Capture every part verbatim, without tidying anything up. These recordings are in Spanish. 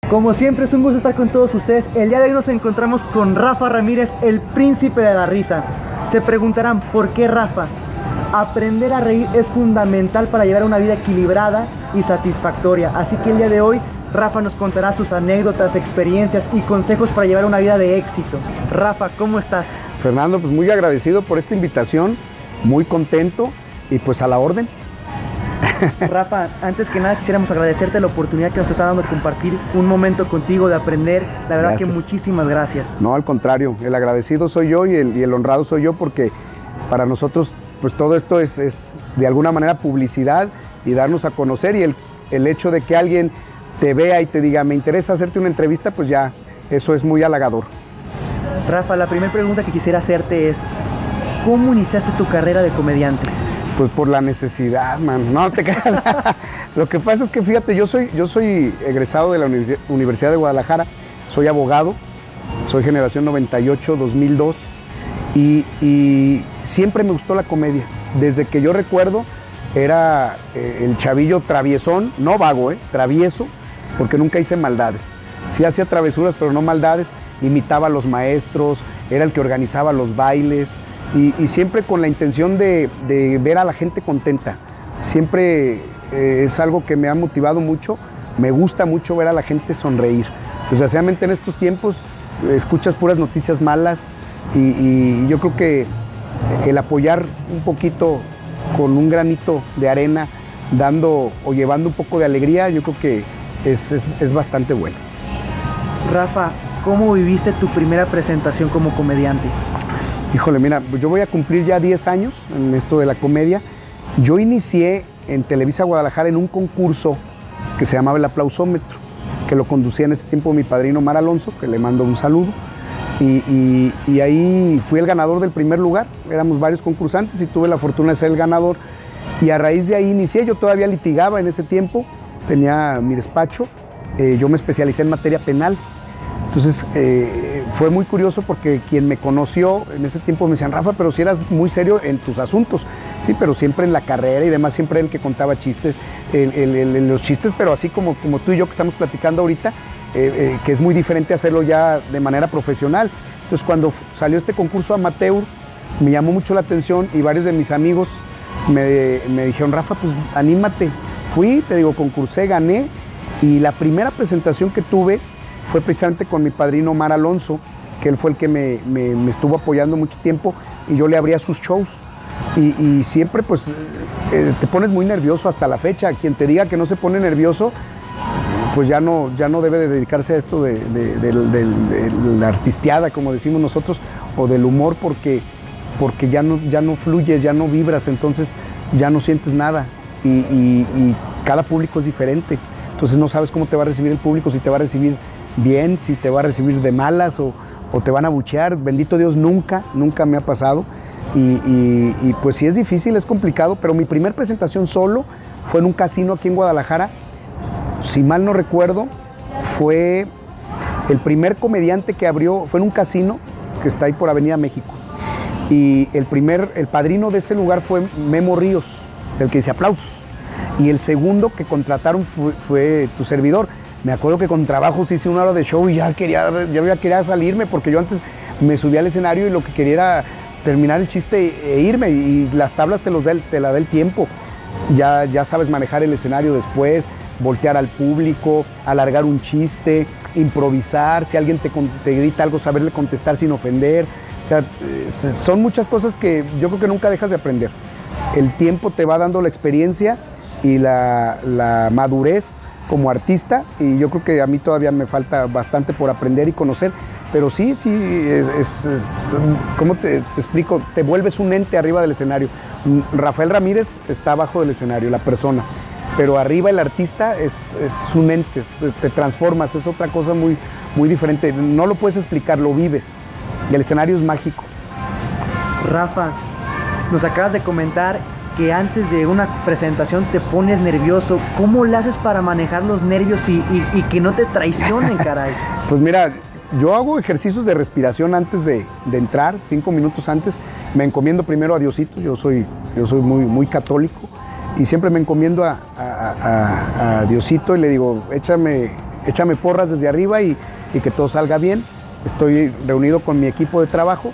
Como siempre es un gusto estar con todos ustedes. El día de hoy nos encontramos con Rafa Ramírez, el príncipe de la risa. Se preguntarán, ¿por qué Rafa? Aprender a reír es fundamental para llevar una vida equilibrada y satisfactoria. Así que el día de hoy Rafa nos contará sus anécdotas, experiencias y consejos para llevar una vida de éxito. Rafa, ¿cómo estás? Fernando, pues muy agradecido por esta invitación, muy contento y pues a la orden. Rafa, antes que nada quisiéramos agradecerte la oportunidad que nos está dando de compartir un momento contigo, de aprender. La verdad gracias. Que muchísimas gracias. No, al contrario, el agradecido soy yo y el, y el honrado soy yo, porque para nosotros pues todo esto es, es de alguna manera publicidad y darnos a conocer, y el, el hecho de que alguien te vea y te diga, me interesa hacerte una entrevista, pues ya, eso es muy halagador. Rafa, la primera pregunta que quisiera hacerte es, ¿cómo iniciaste tu carrera de comediante? Pues por la necesidad, man. No te creas. Lo que pasa es que, fíjate, yo soy, yo soy egresado de la Universidad de Guadalajara, soy abogado, soy generación noventa y ocho, dos mil dos, y, y siempre me gustó la comedia. Desde que yo recuerdo, era eh, el chavillo traviesón, no vago, eh, travieso, porque nunca hice maldades. Sí hacía travesuras, pero no maldades. Imitaba a los maestros, era el que organizaba los bailes, y, y siempre con la intención de, de ver a la gente contenta. Siempre eh, es algo que me ha motivado mucho. Me gusta mucho ver a la gente sonreír. Desgraciadamente en estos tiempos eh, escuchas puras noticias malas, y, y yo creo que el apoyar un poquito con un granito de arena, dando o llevando un poco de alegría, yo creo que es, es, es bastante bueno. Rafa, ¿cómo viviste tu primera presentación como comediante? Híjole, mira, yo voy a cumplir ya diez años en esto de la comedia. Yo inicié en Televisa Guadalajara en un concurso que se llamaba El Aplausómetro, que lo conducía en ese tiempo mi padrino Omar Alonso, que le mando un saludo. Y, y, y ahí fui el ganador del primer lugar. Éramos varios concursantes y tuve la fortuna de ser el ganador. Y a raíz de ahí inicié. Yo todavía litigaba en ese tiempo, tenía mi despacho. Eh, yo me especialicé en materia penal. Entonces eh, fue muy curioso, porque quien me conoció en ese tiempo me decían, Rafa, pero si eras muy serio en tus asuntos. Sí, pero siempre en la carrera y demás, siempre el que contaba chistes, el, el, el, los chistes, pero así como, como tú y yo que estamos platicando ahorita, eh, eh, que es muy diferente hacerlo ya de manera profesional. Entonces cuando salió este concurso amateur, me llamó mucho la atención, y varios de mis amigos me, me dijeron, Rafa, pues anímate. Fui, te digo, concursé, gané, y la primera presentación que tuve fue precisamente con mi padrino Omar Alonso, que él fue el que me, me, me estuvo apoyando mucho tiempo, y yo le abría sus shows. Y, y siempre pues eh, te pones muy nervioso hasta la fecha. Quien te diga que no se pone nervioso, pues ya no, ya no debe de dedicarse a esto de, de, de, de, de, de la artisteada, como decimos nosotros, o del humor, porque, porque ya, no, ya no fluyes, ya no vibras, entonces ya no sientes nada. Y, y, y cada público es diferente. Entonces no sabes cómo te va a recibir el público, si te va a recibir bien, si te va a recibir de malas, o, o te van a abuchear. Bendito Dios, nunca, nunca me ha pasado. Y, y, y pues sí es difícil, es complicado, pero mi primer presentación solo fue en un casino aquí en Guadalajara. Si mal no recuerdo, fue el primer comediante que abrió, fue en un casino que está ahí por Avenida México. Y el primer, el padrino de ese lugar fue Memo Ríos, el que dice aplausos. Y el segundo que contrataron fue, fue tu servidor. Me acuerdo que con trabajos hice una hora de show y ya quería, ya ya quería salirme, porque yo antes me subía al escenario y lo que quería era terminar el chiste e irme, y las tablas te, los da el, te la da el tiempo. Ya, ya sabes manejar el escenario después, voltear al público, alargar un chiste, improvisar, si alguien te, te grita algo, saberle contestar sin ofender. O sea, son muchas cosas que yo creo que nunca dejas de aprender. El tiempo te va dando la experiencia y la, la madurez como artista, y yo creo que a mí todavía me falta bastante por aprender y conocer, pero sí, sí, es, es, es ¿cómo te, te explico? Te vuelves un ente arriba del escenario. Rafael Ramírez está abajo del escenario, la persona, pero arriba el artista es, es un ente, es, te transformas, es otra cosa muy, muy diferente, no lo puedes explicar, lo vives, y el escenario es mágico. Rafa, nos acabas de comentar que antes de una presentación te pones nervioso. ¿Cómo le haces para manejar los nervios y, y, y que no te traicionen, caray? Pues mira, yo hago ejercicios de respiración antes de, de entrar, cinco minutos antes. Me encomiendo primero a Diosito, yo soy, yo soy muy, muy católico, y siempre me encomiendo a, a, a, a Diosito y le digo, échame échame porras desde arriba y, y que todo salga bien. Estoy reunido con mi equipo de trabajo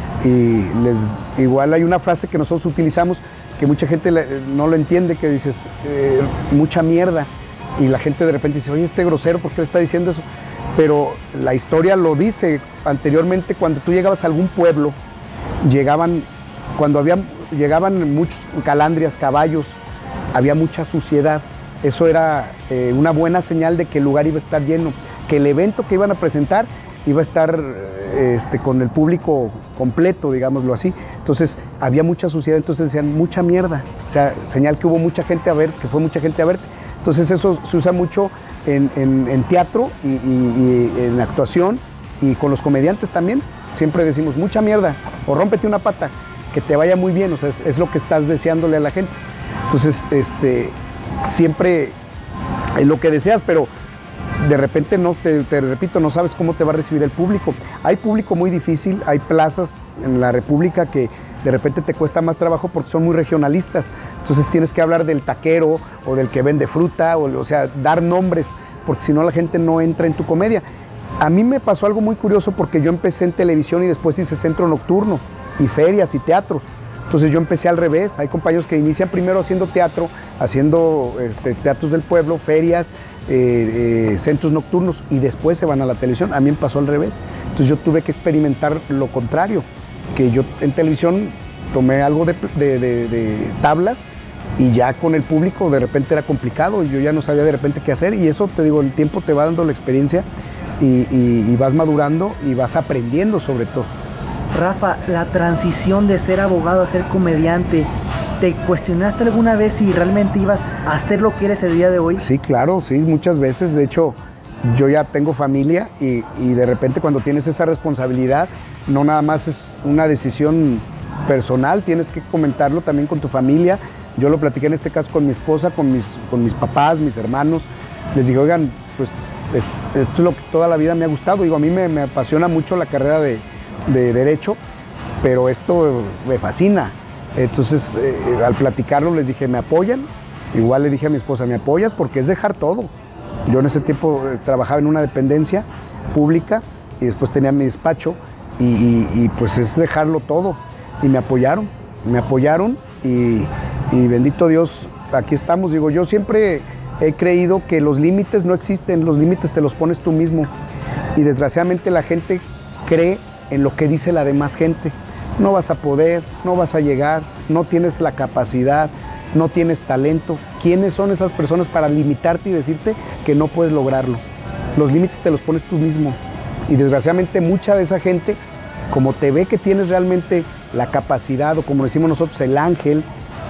y les, igual hay una frase que nosotros utilizamos que mucha gente no lo entiende, que dices, eh, mucha mierda. Y la gente de repente dice, oye, este grosero, ¿por qué le está diciendo eso? Pero la historia lo dice. Anteriormente, cuando tú llegabas a algún pueblo, llegaban, cuando había, llegaban muchos calandrias, caballos, había mucha suciedad. Eso era eh, una buena señal de que el lugar iba a estar lleno, que el evento que iban a presentar iba a estar este, con el público completo, digámoslo así. Entonces había mucha suciedad, entonces decían mucha mierda, o sea, señal que hubo mucha gente a ver, que fue mucha gente a verte. Entonces eso se usa mucho en, en, en teatro y, y, y en actuación y con los comediantes también. Siempre decimos mucha mierda o rómpete una pata, que te vaya muy bien, o sea, es, es lo que estás deseándole a la gente. Entonces, este, siempre es lo que deseas, pero de repente, no te, te repito, no sabes cómo te va a recibir el público. Hay público muy difícil, hay plazas en la República que de repente te cuesta más trabajo porque son muy regionalistas. Entonces tienes que hablar del taquero o del que vende fruta, o, o sea, dar nombres, porque si no la gente no entra en tu comedia. A mí me pasó algo muy curioso porque yo empecé en televisión y después hice centro nocturno y ferias y teatros. Entonces yo empecé al revés. Hay compañeros que inician primero haciendo teatro, haciendo este, teatros del pueblo, ferias, eh, eh, centros nocturnos y después se van a la televisión. A mí me pasó al revés. Entonces yo tuve que experimentar lo contrario, que yo en televisión tomé algo de, de, de, de tablas y ya con el público de repente era complicado y yo ya no sabía de repente qué hacer, y eso, te digo, el tiempo te va dando la experiencia y, y, y vas madurando y vas aprendiendo sobre todo. Rafa, la transición de ser abogado a ser comediante, ¿te cuestionaste alguna vez si realmente ibas a hacer lo que eres el día de hoy? Sí, claro, sí, muchas veces. De hecho, yo ya tengo familia y, y de repente cuando tienes esa responsabilidad, no nada más es una decisión personal, tienes que comentarlo también con tu familia. Yo lo platiqué en este caso con mi esposa, con mis, con mis papás, mis hermanos. Les dije, oigan, pues esto es lo que toda la vida me ha gustado. Digo, a mí me, me apasiona mucho la carrera de, de Derecho, pero esto me fascina. Entonces, eh, al platicarlo les dije, ¿me apoyan? Igual le dije a mi esposa, ¿me apoyas? Porque es dejar todo. Yo en ese tiempo eh, trabajaba en una dependencia pública y después tenía mi despacho y, y, y pues es dejarlo todo. Y me apoyaron, me apoyaron y, y bendito Dios, aquí estamos. Digo, yo siempre he creído que los límites no existen, los límites te los pones tú mismo. Y desgraciadamente la gente cree en lo que dice la demás gente. No vas a poder, no vas a llegar, no tienes la capacidad, no tienes talento. ¿Quiénes son esas personas para limitarte y decirte que no puedes lograrlo? Los límites te los pones tú mismo. Y desgraciadamente mucha de esa gente, como te ve que tienes realmente la capacidad, o como decimos nosotros, el ángel,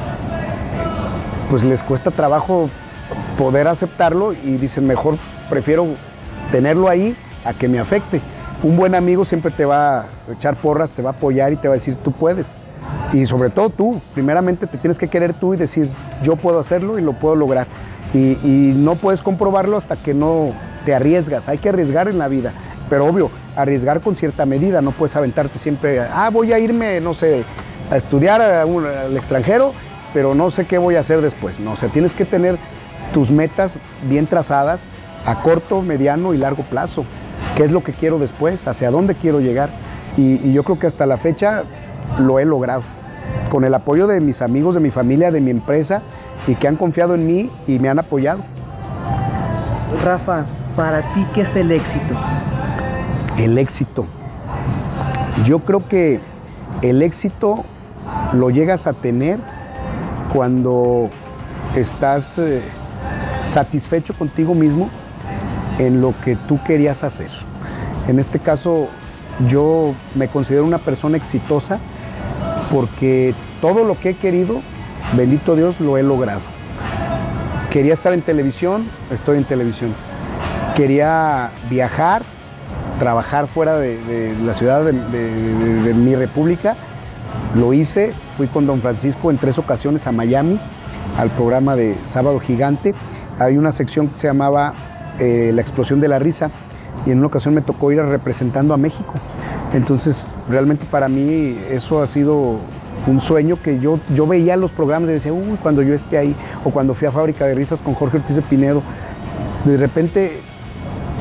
pues les cuesta trabajo poder aceptarlo y dicen, mejor prefiero tenerlo ahí a que me afecte. Un buen amigo siempre te va a echar porras, te va a apoyar y te va a decir, tú puedes. Y sobre todo tú, primeramente te tienes que querer tú y decir, yo puedo hacerlo y lo puedo lograr. Y, y no puedes comprobarlo hasta que no te arriesgas. Hay que arriesgar en la vida, pero obvio, arriesgar con cierta medida. No puedes aventarte siempre, ah, voy a irme, no sé, a estudiar a un, al extranjero, pero no sé qué voy a hacer después. No, o sea, tienes que tener tus metas bien trazadas a corto, mediano y largo plazo. ¿Qué es lo que quiero después? ¿Hacia dónde quiero llegar? Y, y yo creo que hasta la fecha lo he logrado. Con el apoyo de mis amigos, de mi familia, de mi empresa, y que han confiado en mí y me han apoyado. Rafa, para ti, ¿qué es el éxito? El éxito. Yo creo que el éxito lo llegas a tener cuando estás eh, satisfecho contigo mismo en lo que tú querías hacer. En este caso, yo me considero una persona exitosa porque todo lo que he querido, bendito Dios, lo he logrado. Quería estar en televisión, estoy en televisión. Quería viajar, trabajar fuera de, de la ciudad de, de, de, de mi república, lo hice. Fui con don Francisco en tres ocasiones a Miami, al programa de Sábado Gigante. Hay una sección que se llamaba eh, La Explosión de la Risa, y en una ocasión me tocó ir representando a México. Entonces, realmente para mí eso ha sido un sueño que yo, yo veía los programas y decía, uy, cuando yo esté ahí, o cuando fui a Fábrica de Risas con Jorge Ortiz de Pinedo, de repente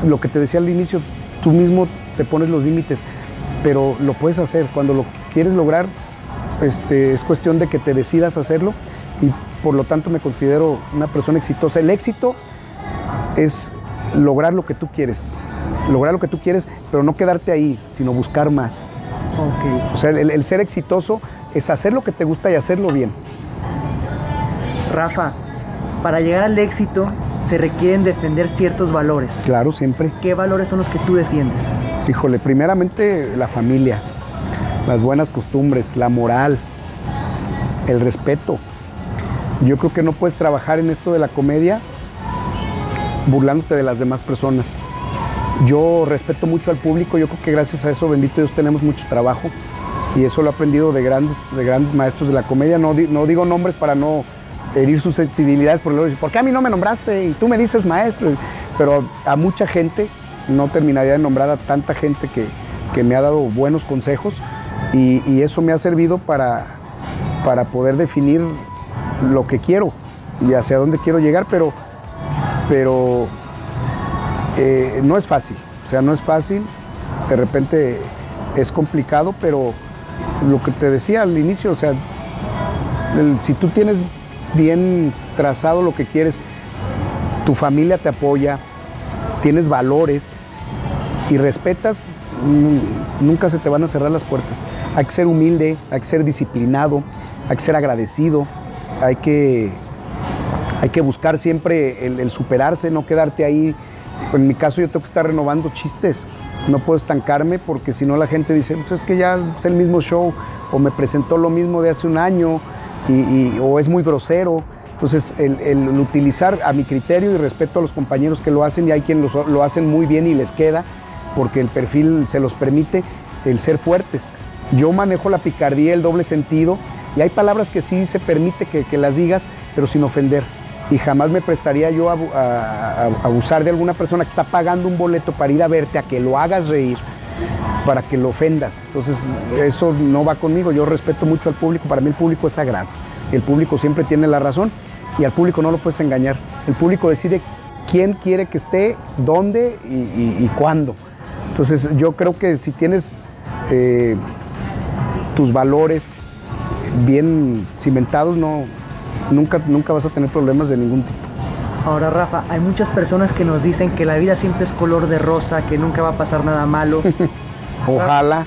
lo que te decía al inicio, tú mismo te pones los límites, pero lo puedes hacer. Cuando lo quieres lograr, este, es cuestión de que te decidas hacerlo y por lo tanto me considero una persona exitosa. El éxito es lograr lo que tú quieres, lograr lo que tú quieres, pero no quedarte ahí, sino buscar más. Okay. O sea, el, el ser exitoso es hacer lo que te gusta y hacerlo bien. Rafa, para llegar al éxito se requieren defender ciertos valores. Claro, siempre. ¿Qué valores son los que tú defiendes? Híjole, primeramente la familia, las buenas costumbres, la moral, el respeto. Yo creo que no puedes trabajar en esto de la comedia burlándote de las demás personas. Yo respeto mucho al público, yo creo que gracias a eso, bendito Dios, tenemos mucho trabajo y eso lo he aprendido de grandes, de grandes maestros de la comedia. No, di, no digo nombres para no herir susceptibilidades, porque luego dicen, ¿por qué a mí no me nombraste? Y tú me dices maestro. Pero a mucha gente, no terminaría de nombrar a tanta gente que, que me ha dado buenos consejos y, y eso me ha servido para, para poder definir lo que quiero y hacia dónde quiero llegar, pero, pero eh, no es fácil, o sea, no es fácil, de repente es complicado, pero lo que te decía al inicio, o sea, el, si tú tienes bien trazado lo que quieres, tu familia te apoya, tienes valores y respetas, nunca se te van a cerrar las puertas. Hay que ser humilde, hay que ser disciplinado, hay que ser agradecido, hay que, hay que buscar siempre el, el superarse, no quedarte ahí. En mi caso yo tengo que estar renovando chistes, no puedo estancarme porque si no la gente dice, pues es que ya es el mismo show o me presentó lo mismo de hace un año y, y, o es muy grosero. Entonces el, el utilizar a mi criterio y respeto a los compañeros que lo hacen y hay quienes lo, lo hacen muy bien y les queda porque el perfil se los permite, el ser fuertes. Yo manejo la picardía, el doble sentido y hay palabras que sí se permite que, que las digas, pero sin ofender. Y jamás me prestaría yo a, a, a abusar de alguna persona que está pagando un boleto para ir a verte, a que lo hagas reír, para que lo ofendas. Entonces eso no va conmigo, yo respeto mucho al público, para mí el público es sagrado. El público siempre tiene la razón y al público no lo puedes engañar. El público decide quién quiere que esté, dónde y, y, y cuándo. Entonces yo creo que si tienes eh, tus valores bien cimentados, no, nunca, nunca vas a tener problemas de ningún tipo. Ahora, Rafa, hay muchas personas que nos dicen que la vida siempre es color de rosa, que nunca va a pasar nada malo. Ojalá.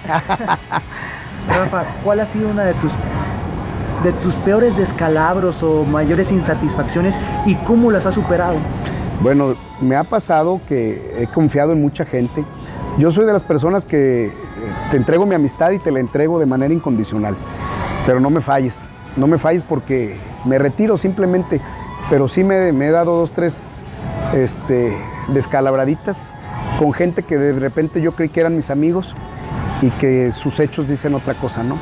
Rafa, ¿cuál ha sido una de tus, de tus peores descalabros o mayores insatisfacciones y cómo las has superado? Bueno, me ha pasado que he confiado en mucha gente. Yo soy de las personas que te entrego mi amistad y te la entrego de manera incondicional, pero no me falles, no me falles porque me retiro simplemente, pero sí me, me he dado dos, tres este, descalabraditas con gente que de repente yo creí que eran mis amigos y que sus hechos dicen otra cosa, ¿no?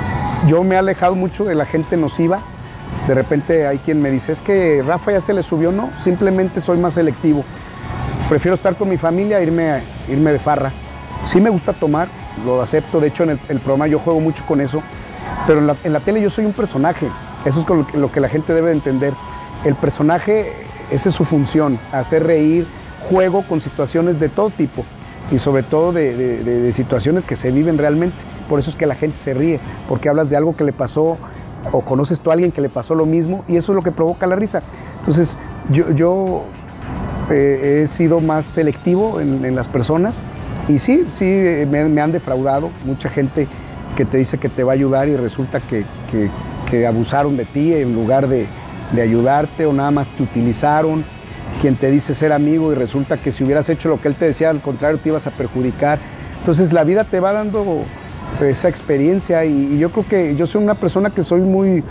Yo me he alejado mucho de la gente nociva. De repente hay quien me dice, es que Rafa ya se le subió, no, simplemente soy más selectivo. Prefiero estar con mi familia e irme, a, irme de farra. Sí me gusta tomar, lo acepto, de hecho en el, el programa yo juego mucho con eso, pero en la, en la tele yo soy un personaje, eso es lo que, lo que la gente debe de entender. El personaje, esa es su función, hacer reír, juego con situaciones de todo tipo y sobre todo de, de, de, de situaciones que se viven realmente. Por eso es que la gente se ríe, porque hablas de algo que le pasó o conoces tú a alguien que le pasó lo mismo y eso es lo que provoca la risa. Entonces yo, yo eh, he sido más selectivo en, en las personas y sí, sí me, me han defraudado mucha gente que te dice que te va a ayudar y resulta que, que, que abusaron de ti en lugar de, de ayudarte o nada más te utilizaron. Quien te dice ser amigo y resulta que si hubieras hecho lo que él te decía, al contrario te ibas a perjudicar. Entonces la vida te va dando esa experiencia y, y yo creo que yo soy una persona que soy muy,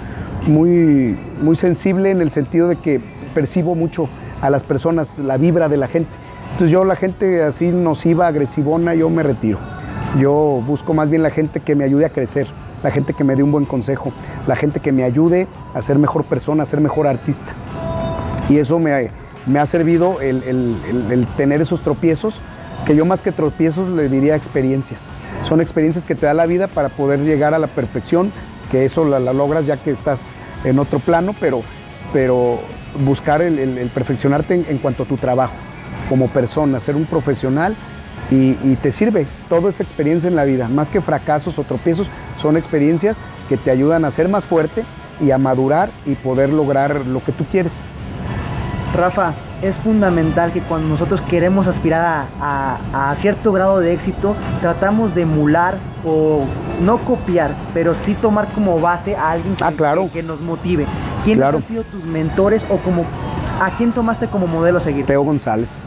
muy, muy sensible en el sentido de que percibo mucho a las personas, la vibra de la gente. Entonces yo la gente así nociva, agresivona, yo me retiro. Yo busco más bien la gente que me ayude a crecer, la gente que me dé un buen consejo, la gente que me ayude a ser mejor persona, a ser mejor artista. Y eso me, me ha servido el, el, el, el tener esos tropiezos, que yo más que tropiezos le diría experiencias. Son experiencias que te da la vida para poder llegar a la perfección, que eso la, la logras ya que estás en otro plano, pero, pero buscar el, el, el perfeccionarte en, en cuanto a tu trabajo. como persona, ser un profesional y, y te sirve toda esa experiencia en la vida. Más que fracasos o tropiezos, son experiencias que te ayudan a ser más fuerte y a madurar y poder lograr lo que tú quieres. Rafa, es fundamental que cuando nosotros queremos aspirar a, a, a cierto grado de éxito, tratamos de emular o no copiar, pero sí tomar como base a alguien que, ah, claro. que, que nos motive. ¿Quiénes claro. han sido tus mentores o como, a quién tomaste como modelo a seguir? Teo González,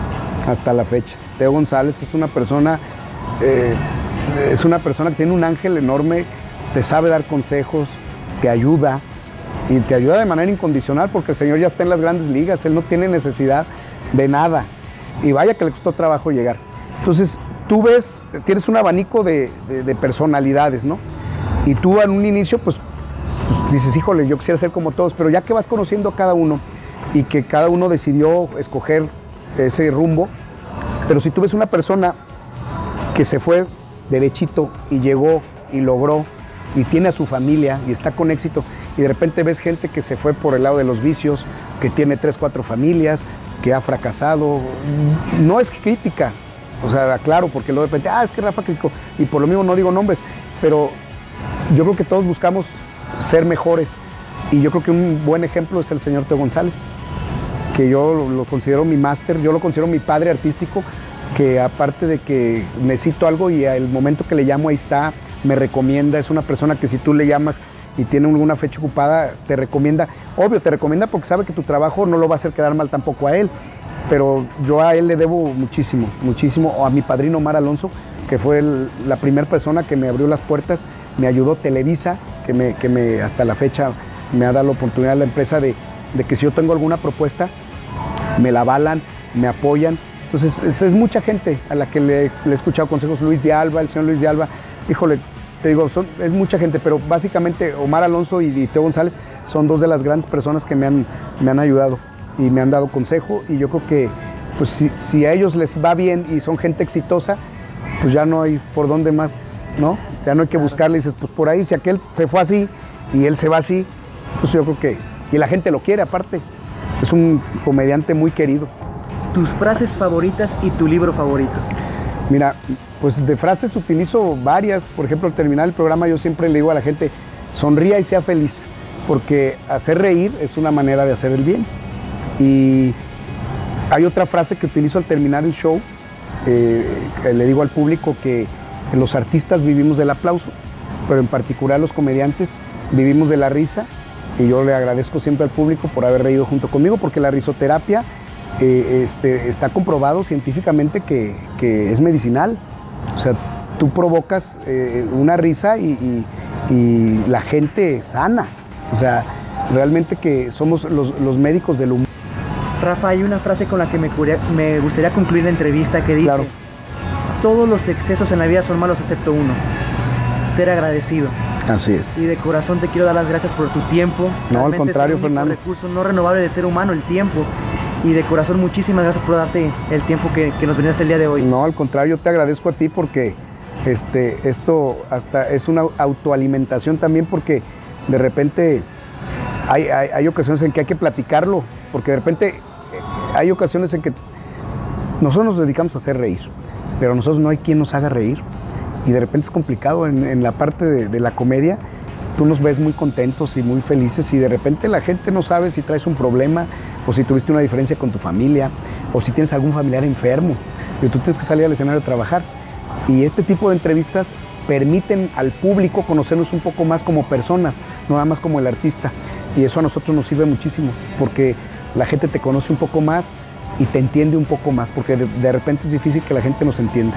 hasta la fecha. Teo González es una persona, eh, es una persona que tiene un ángel enorme, te sabe dar consejos, te ayuda. Y te ayuda de manera incondicional porque el señor ya está en las grandes ligas, él no tiene necesidad de nada. Y vaya que le costó trabajo llegar. Entonces, tú ves, tienes un abanico de, de, de personalidades, ¿no? Y tú en un inicio, pues, pues, dices, híjole, yo quisiera ser como todos, pero ya que vas conociendo a cada uno y que cada uno decidió escoger ese rumbo, pero si tú ves una persona que se fue derechito y llegó y logró y tiene a su familia y está con éxito, y de repente ves gente que se fue por el lado de los vicios, que tiene tres, cuatro familias, que ha fracasado. No es crítica, o sea, claro, porque luego de repente, ah, es que Rafa criticó, y por lo mismo no digo nombres, pero yo creo que todos buscamos ser mejores, y yo creo que un buen ejemplo es el señor Teo González, que yo lo, lo considero mi máster, yo lo considero mi padre artístico, que aparte de que necesito algo y al momento que le llamo ahí está, me recomienda, es una persona que si tú le llamas y tiene alguna fecha ocupada, te recomienda, obvio, te recomienda porque sabe que tu trabajo no lo va a hacer quedar mal tampoco a él, pero yo a él le debo muchísimo, muchísimo, o a mi padrino Omar Alonso, que fue el, la primera persona que me abrió las puertas, me ayudó Televisa, que, me, que me, hasta la fecha me ha dado la oportunidad la empresa de, de que si yo tengo alguna propuesta, me la avalan, me apoyan. Entonces es, es mucha gente a la que le, le he escuchado consejos, Luis de Alba, el señor Luis de Alba, híjole, te digo, son, es mucha gente, pero básicamente Omar Alonso y, y Teo González son dos de las grandes personas que me han, me han ayudado y me han dado consejo, y yo creo que pues, si, si a ellos les va bien y son gente exitosa, pues ya no hay por dónde más, ¿no? Ya no hay que buscarle, dices, pues por ahí, si aquel se fue así y él se va así, pues yo creo que, y la gente lo quiere aparte, es un comediante muy querido. ¿Tus frases favoritas y tu libro favorito? Mira, pues de frases utilizo varias. Por ejemplo, al terminar el programa yo siempre le digo a la gente, sonría y sea feliz, porque hacer reír es una manera de hacer el bien. Y hay otra frase que utilizo al terminar el show, eh, le digo al público que los artistas vivimos del aplauso, pero en particular los comediantes vivimos de la risa, y yo le agradezco siempre al público por haber reído junto conmigo, porque la risoterapia eh, este, está comprobado científicamente que, que es medicinal. O sea, tú provocas eh, una risa y, y, y la gente sana. O sea, realmente que somos los, los médicos del humor. Rafa, hay una frase con la que me, curia, me gustaría concluir la entrevista que dice, claro, todos los excesos en la vida son malos excepto uno, ser agradecido. Así es. Y de corazón te quiero dar las gracias por tu tiempo. No, al contrario, es el único Fernando. recurso no renovable del ser humano, el tiempo. Y de corazón, muchísimas gracias por darte el tiempo que, que nos brindaste el día de hoy. No, al contrario, te agradezco a ti porque este, esto hasta es una autoalimentación también, porque de repente hay, hay, hay ocasiones en que hay que platicarlo, porque de repente hay ocasiones en que nosotros nos dedicamos a hacer reír, pero nosotros no hay quien nos haga reír. Y de repente es complicado en, en la parte de, de la comedia. Tú nos ves muy contentos y muy felices y de repente la gente no sabe si traes un problema o si tuviste una diferencia con tu familia o si tienes algún familiar enfermo y tú tienes que salir al escenario a trabajar. Y este tipo de entrevistas permiten al público conocernos un poco más como personas, no nada más como el artista. Y eso a nosotros nos sirve muchísimo porque la gente te conoce un poco más y te entiende un poco más, porque de, de repente es difícil que la gente nos entienda.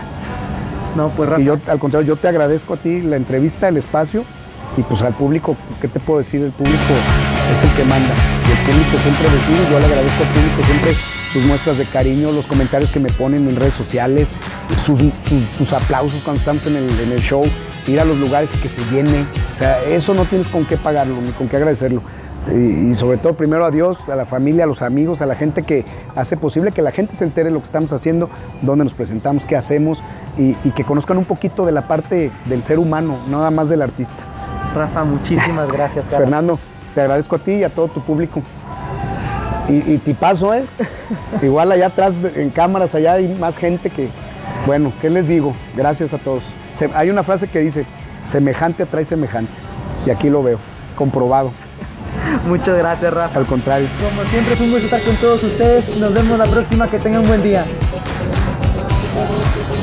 No, pues Rafa. Y yo, al contrario, yo te agradezco a ti la entrevista, el espacio, y pues al público, ¿qué te puedo decir? El público es el que manda. Y el público siempre decide, yo le agradezco al público siempre sus muestras de cariño, los comentarios que me ponen en redes sociales, sus, sus, sus aplausos cuando estamos en el, en el show, ir a los lugares y que se llene. O sea, eso no tienes con qué pagarlo, ni con qué agradecerlo. Y, y sobre todo, primero a Dios, a la familia, a los amigos, a la gente que hace posible que la gente se entere de lo que estamos haciendo, dónde nos presentamos, qué hacemos, y, y que conozcan un poquito de la parte del ser humano, no nada más del artista. Rafa, muchísimas gracias. Fernando, te agradezco a ti y a todo tu público. Y, y tipazo, ¿eh? Igual allá atrás, en cámaras, allá hay más gente que... Bueno, ¿qué les digo? Gracias a todos. Se, hay una frase que dice, semejante atrae semejante. Y aquí lo veo, comprobado. Muchas gracias, Rafa. Al contrario. Como siempre, fue un gusto estar con todos ustedes. Nos vemos la próxima. Que tengan un buen día.